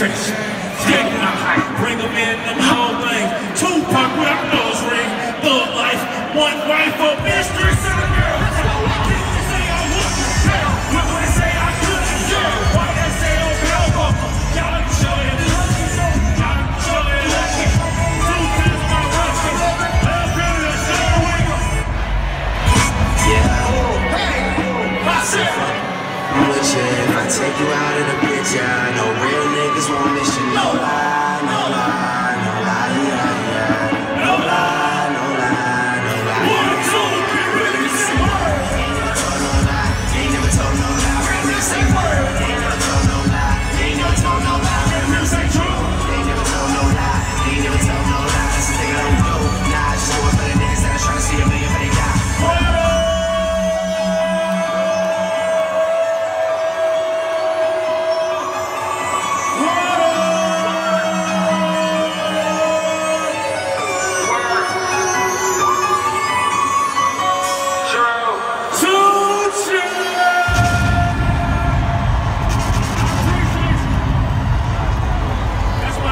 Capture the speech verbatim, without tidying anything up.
trench. Skating out high, bring them in, them whole things. Tupac with a nose ring, thug life, one wife, a mistress and a girl. People say I wouldn't fail, but when they say I couldn't, yeah. Why they say oh hell, y'all can show it. Y'all can show it. Two times my rush, love better than Sean Winger. Yeah. Myself. With you, if I take you out of the picture, I know real niggas won't miss you, no lie.